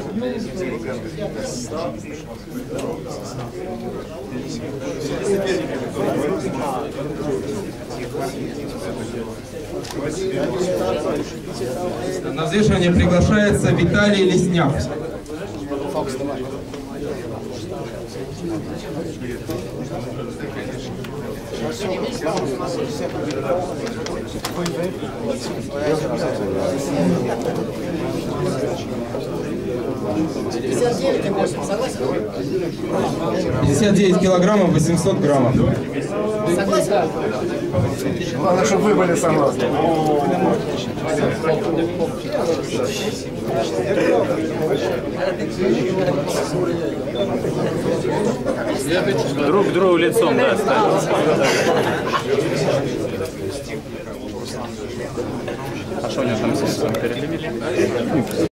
На взвешивание приглашается Виталий Лесняк. 59 килограммов 800 граммов. Согласен? Главное, чтобы вы были согласны. Друг к другу лицом, да, а что у него там с лицом?